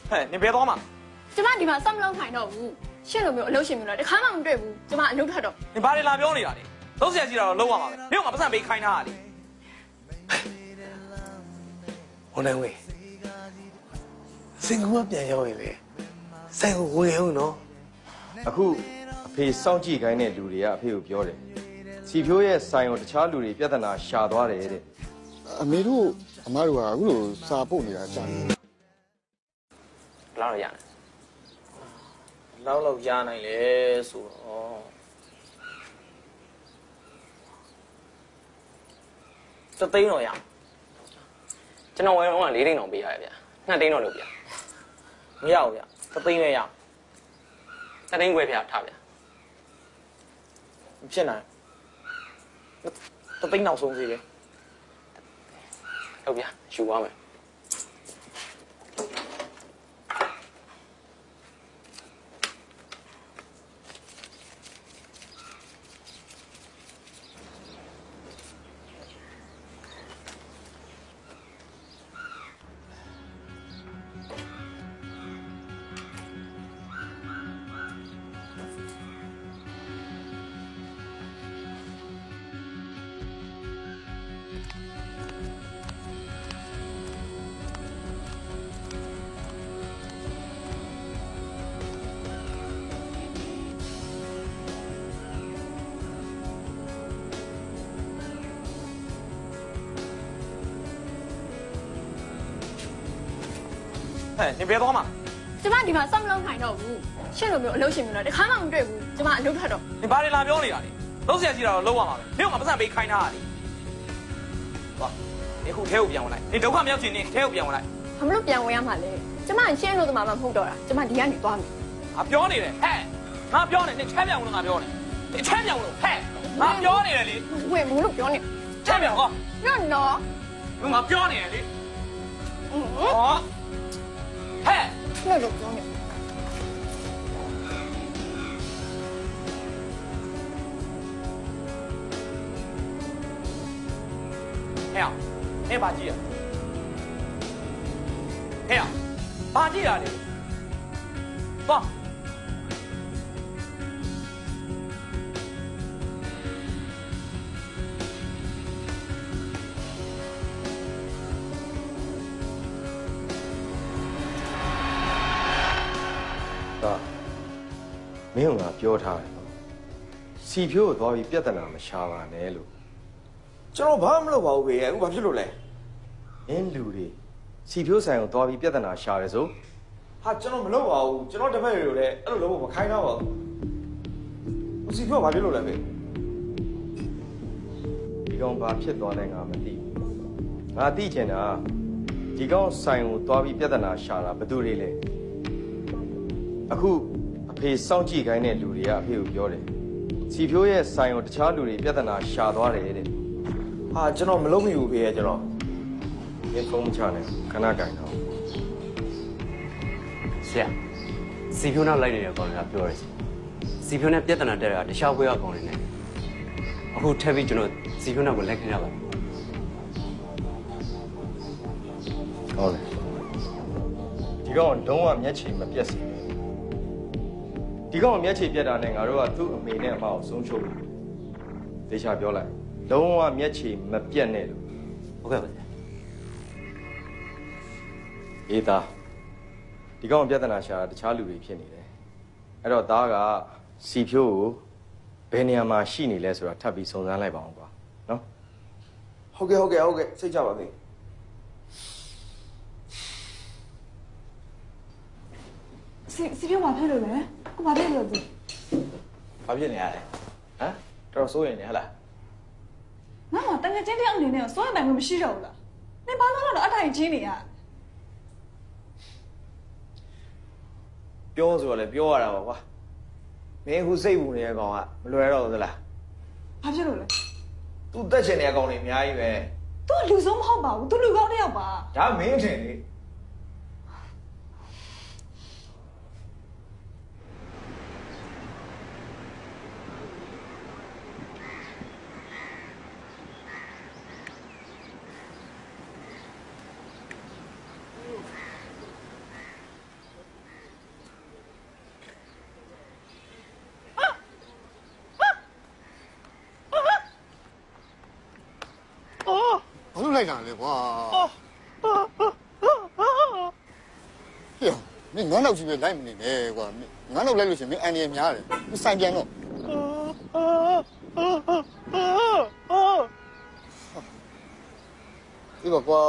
嘿，你别多嘛。 这把地方上不了台头，现在没有流行了，这看嘛唔对不？这把流台头。 你把你拉表里了的，都是要记到楼王嘛的，你我不是没看他的。 我认为，生活变样了，生活会样喏。 အခုအဖေစောင့်ကြည့်ခိုင်းတဲ့လူတွေကအဖေကိုပြောတယ်စီဖြိုးရဲ့ဆိုင်ကိုတခြားလူတွေပြဿနာရှာသွားတယ်တဲ့အမေတို့အမတို့ကအခုလိုစာပို့နေတာကြာတယ်လောက်ရရတယ်လောက်ရနိုင်လေဆိုတော့စသိန်းတော့ရကျွန်တော်ဝယ်တော့4သိန်းတော့ပေးရတယ်ဗျ2သိန်းတော့လုပ်ဗျမရဘူးဗျစသိန်းပဲရ2သိန်းခွဲဗျထားဗျဖြစ်နိုင်3သိန်းနောက်ဆုံးစီပဲဟုတ်ဗျယူသွားမယ်哎，你别多嘛！ 这把地方上不了台头，现在没有流行了，这看嘛唔对不？这把流台头。 你把你拉表里了的，都是要记到楼王嘛的，你我不是没看他的。哇，你后天又变过来，你都看不要紧，你天又变过来。 他们都变过样嘛嘞？这把现在都慢慢碰到了，这把底下女多没？ 啊，表里嘞，嘿，俺表里，你全变过了，俺表里，你全变过了，嘿，俺表里了你。 喂，没有表里。 全变过。 让你呢？ 用俺表里你。哦。嘿， 那就不用了。 哎呀，你把鸡啊？哎呀，把鸡啊你？放。 မင်းကပြောထားတယ်နော်စီဖြိုးကိုသွားပြီးပြဿနာမရှာပါနဲ့လို့ကျွန်တော်ဘာမှမလုပ်ပါဘူးဖေအခုဘာဖြစ်လို့လဲမင်းလူတွေစီဖြိုးဆိုင်ကိုသွားပြီးပြဿနာရှာတယ်ဆိုဟာကျွန်တော်မလုပ်ပါဘူးကျွန်တော်တပည့်တွေကိုလည်းအဲ့လိုလုပ်ဖို့မခိုင်းတော့ပါဘူးစီပြောဘာဖြစ်လို့လဲဖေဒီကောင်ဘာဖြစ်သွားလဲငါမသိဘူးငါသိချင်တာဒီကောင်ဆိုင်ကိုသွားပြီးပြဿနာရှာတာဘယ်သူတွေလဲအခုအဖေစောင့်ကြည့်ခိုင်းတဲ့လူတွေကအဖေကိုပြောတယ်စီဖြိုးရဲ့ဆိုင်ကိုတခြားလူတွေပြဿနာရှာသွားတယ်တဲ့ဟာကျွန်တော်မလုပ်မိဘူးဖေကျွန်တော်ဒီဖုန်းမချနဲ့ခဏကြိုင်တော့ဆရာစီဖြိုးနောက်လိုက်နေတဲ့ကောင်တွေကပြောတယ်စီဖြိုးနဲ့ပြဿနာတက်တာတခြားဘွဲကကောင်တွေနဲ့အခုထပ်ပြီးကျွန်တော်စီဖြိုးနောက်ကိုလိုက်ခင်ရပါဟုတ်တယ်ဒီကောင်လုံးဝမျက်ခြေမပြတ်စေဒီကောင်မျက်ခြေပြတ်တာနဲ့ငါတို့ကသူ့အမေနဲ့အမကိုဆုံးရှုံးတယ်ဒေချာပြောလိုက်လုံးဝမျက်ခြေမပြတ်နဲ့လို့ဟုတ်ကဲ့ပါဆရာအေးသားဒီကောင်ပြဿနာရှာတခြားလူတွေဖြစ်နေတယ်အဲ့တော့သားကစီဖြိုးကိုဘယ်နေရာမှာရှိနေလဲဆိုတာထပ်ပြီးစုံစမ်းလိုက်ပါအောင်ကွာနော်ဟုတ်ကဲ့စိတ်ကြပါစေစီပြောဘာဖြစ်လို့လဲကိုဘာဖြစ်လို့လဲဘာဖြစ်နေရလဲဟမ်တော်စိုးရင်နေဟလားငါကတကယ်ချင်းတယောက်အနေနဲ့စိုးရတိုင်မရှိတော့ဘူးလားနေဘာလို့တော့အထိုင်ချင်းနေရပြောဆိုတော့လေပြောရတာပါကွာမင်းအခုစိတ်ပူနေတဲ့ကောင်ကမလွယ်တော့ဘူးလားဘာဖြစ်လို့လဲသူတက်ချင်တဲ့ကောင်တွေအများကြီးပဲ तू လူဆုံးမဟုတ်ပါဘူး तू လူကောင်းတစ်ယောက်ပါဒါမင်းထင်လေလိုက်တာလေကွာဟေ့မင်းငန်းတော့ကြီးပဲလိုက်မနေနဲ့ကွာငန်းတော့လိုက်လို့ရှင်မင်းအန်ရများတယ်မဆိုင်ပြန်တော့ဒီတော့ကွာ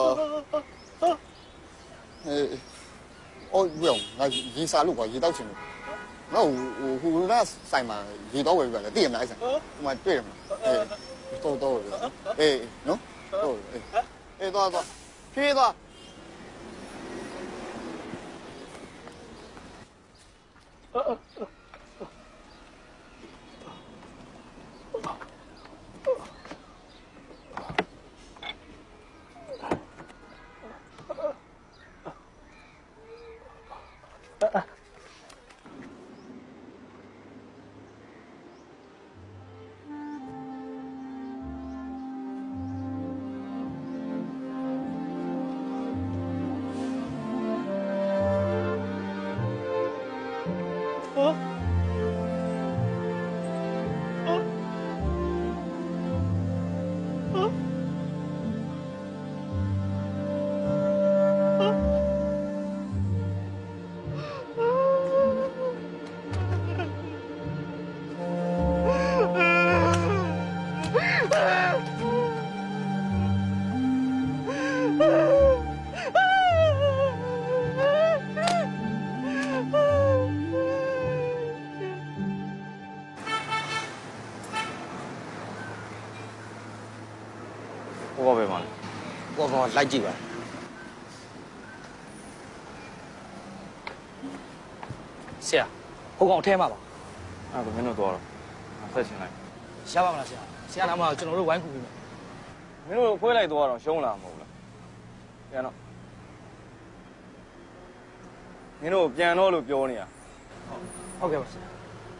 အော်ဘယ်အောင်ငါရေစားလို့ကွာရေတောက်ချင်လို့နော်ဟိုကဆိုင်မှာရေတော့ဝယ်ပြတယ်သိရမလားအဲ့ဆိုင်ဟိုမှာတွေ့တယ်မလားတော့အေးနော်ဟုတ်အေးတော့ဖြေးတော့လိုက်ကြည့်ပါဆရာဟိုကောင်ထဲမှာပါအဲ့ဒါမင်းတို့တော့ဆက်ချင်လိုက်ရပါမလားဆရာနားမှာကျွန်တော်တို့ဝိုင်းကူပြီးမယ်မင်းတို့ခွဲလိုက်တော့ရှုံးလာမဟုတ်လားပြန်တော့မင်းတို့ပြန်တော့လို့ပြောနေရဟုတ်ကဲ့ပါဆရာ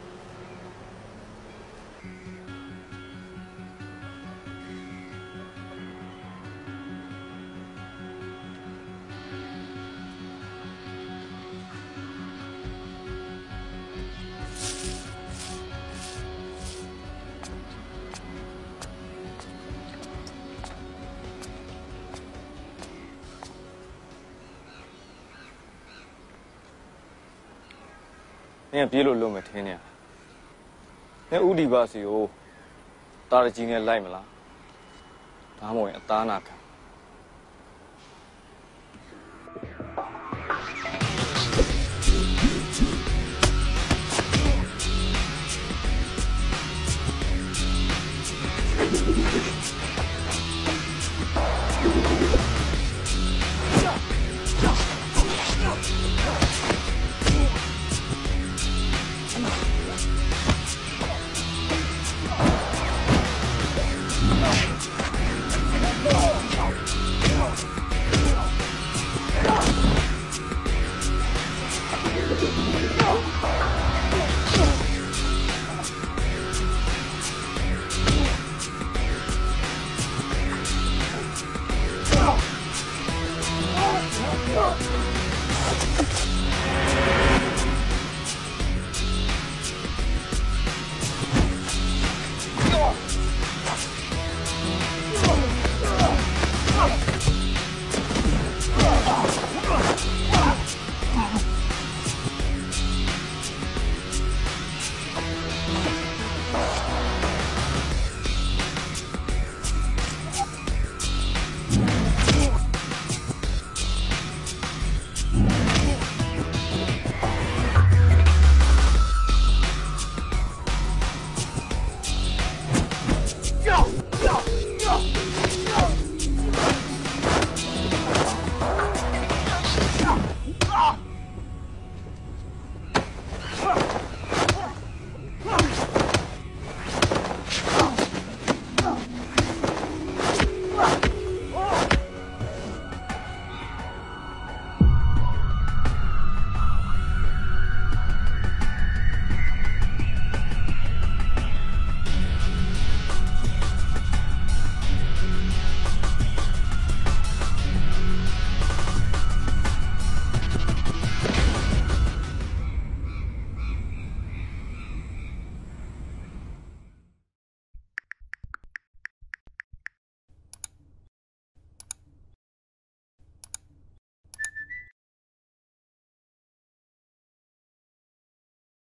နင်ပြေးလို့လုံးမယ်ထင်းနေနင်ဥဒီပါစီကိုတာရကြီးနဲ့လိုက်မလားဒါမှမဟုတ်ရင်အသားနာခံ